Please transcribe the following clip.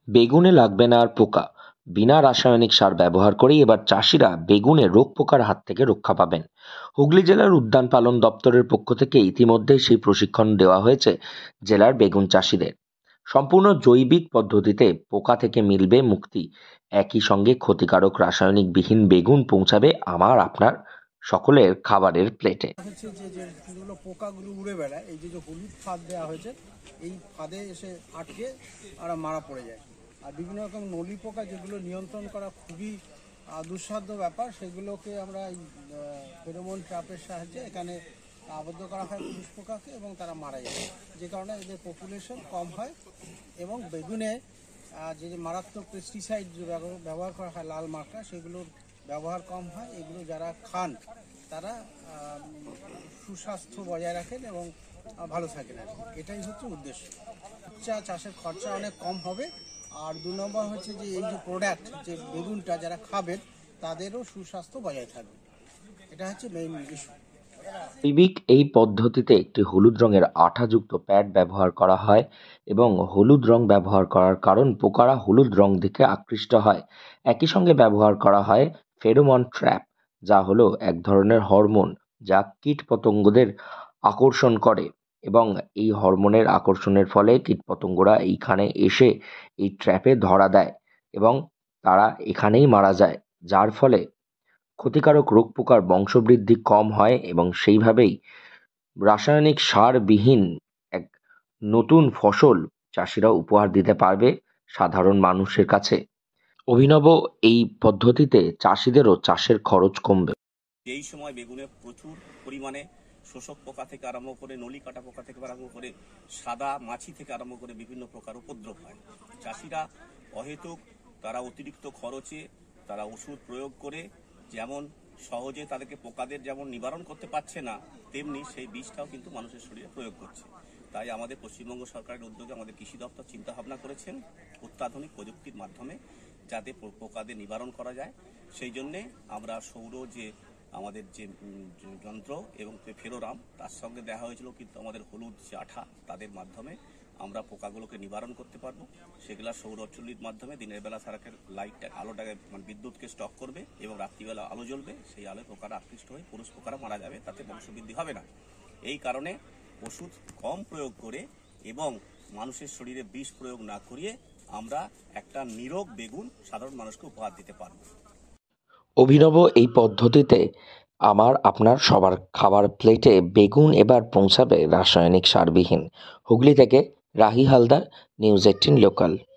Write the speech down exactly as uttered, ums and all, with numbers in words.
বেগুনে লাগবে না আর পোকা। বিনা রাসায়নিক সার ব্যবহার করেই এবার চাষিরা বেগুনে রোগ পোকার হাত থেকে রক্ষা পাবেন। হুগলি জেলার উদ্যান পালন দপ্তরের পক্ষ থেকে ইতিমধ্যেই সেই প্রশিক্ষণ দেওয়া হয়েছে জেলার বেগুন চাষিদের। সম্পূর্ণ জৈবিক পদ্ধতিতে পোকা থেকে মিলবে মুক্তি। একই সঙ্গে ক্ষতিকারক রাসায়নিক বিহীন বেগুন পৌঁছাবে আমার আপনার সকলের খাবারের প্লেটে। হচ্ছে যে যে যেগুলো পোকাগুলো উড়ে বেড়ায়, এই যে যে হলুদ ফাঁদ দেওয়া হয়েছে, এই ফাঁদে এসে আটকে ওরা মারা পড়ে যায়। আর বিভিন্ন রকম নলি পোকা যেগুলো নিয়ন্ত্রণ করা খুবই আহ, দুঃসাধ্য ব্যাপার, সেগুলোকে আমরা এই ফেরোমন ট্র্যাপের সাহায্যে এখানে আবদ্ধ করা হয় পুরুষ পোকাকে, এবং তারা মারা যায়, যে কারণে এদের পপুলেশন কম হয়। এবং বেগুনে আহ, যে যে মারাত্মক পেস্টিসাইড যে ব্যবহার ব্যবহার করা হয়, লাল মাকড়া, সেগুলোর ব্যবহার কম হয়। এগুলো যারা খান তারা আহ, সুস্বাস্থ্য বজায় রাখেন এবং আহ, ভালো থাকেন আর কি। এটাই হচ্ছে উদ্দেশ্য। চা চাষের খরচা অনেক কম হবে। আর দু নম্বর হচ্ছে যে এই যে প্রোডাক্ট, যে বেগুনটা যারা খাবেন তাদেরও সুস্বাস্থ্য বজায় থাকবে। এটা হচ্ছে মেইন ইস্যু। জৈবিক এই পদ্ধতিতে একটি হলুদ রঙের আঠাযুক্ত প্যাড ব্যবহার করা হয় এবং হলুদ রং ব্যবহার করার কারণ পোকারা হলুদ রং দিকে আকৃষ্ট হয়। একই সঙ্গে ব্যবহার করা হয় ফেরোমন ট্র্যাপ, যা হলো এক ধরনের হরমোন যা কীটপতঙ্গদের আকর্ষণ করে এবং এই হরমোনের আকর্ষণের ফলে কীটপতঙ্গরা এইখানে এসে এই ট্র্যাপে ধরা দেয় এবং তারা এখানেই মারা যায়, যার ফলে ক্ষতিকারক রোগ পোকার বংশবৃদ্ধি কম হয় এবং সেইভাবেই রাসায়নিক সারবিহীন এক নতুন ফসল চাষিরা উপহার দিতে পারবে সাধারণ মানুষের কাছে। অভিনব এই পদ্ধতিতে চাষিদেরও চাষের খরচ কমবে। এই সময় বেগুনে প্রচুর পরিমাণে শোষক পোকা থেকে আরম্ভ করে নলি কাটা পোকা থেকে আরম্ভ করে সাদা মাছি থেকে আরম্ভ করে বিভিন্ন প্রকার উপদ্রব হয়। চাষিরা অহেতুক তারা অতিরিক্ত খরচে তারা ওষুধ প্রয়োগ করে যেমন সহজে তাদেরকে পোকাদের যেমন নিবারণ করতে পারছে না, তেমনি সেই বিষটাও কিন্তু মানুষের শরীরে প্রয়োগ করছে। তাই আমাদের পশ্চিমবঙ্গ সরকারের উদ্যোগে আমাদের কৃষি দপ্তর চিন্তা ভাবনা করেছেন অত্যাধুনিক প্রযুক্তির মাধ্যমে যাতে পোকাদের নিবারণ করা যায়। সেই জন্যে আমরা সৌর যে আমাদের যে যন্ত্র এবং ফেরোরাম তার সঙ্গে দেখা হয়েছিল, কিন্তু আমাদের হলুদ যে আঠা তাদের মাধ্যমে আমরা পোকাগুলোকে নিবারণ করতে পারবো। সেগুলা সৌরচুল্লির মাধ্যমে দিনের বেলা সারাকের লাইটটা আলোটাকে মানে বিদ্যুৎকে স্টক করবে এবং রাত্রিবেলা আলো জ্বলবে, সেই আলোয় পোকারা আকৃষ্ট হয়ে পুরুষ পোকারা মারা যাবে, তাতে বংশবৃদ্ধি হবে না। এই কারণে ওষুধ কম প্রয়োগ করে এবং মানুষের শরীরে বিষ প্রয়োগ না করিয়ে আমরা একটা নিরোগ বেগুন সাধারণ মানুষকে উপহার দিতে পারব। অভিনব এই পদ্ধতিতে আমার আপনার সবার খাবার প্লেটে বেগুন এবার পৌঁছাবে রাসায়নিক সারবিহীন। হুগলি থেকে Rahi Haldar, news eighteen local.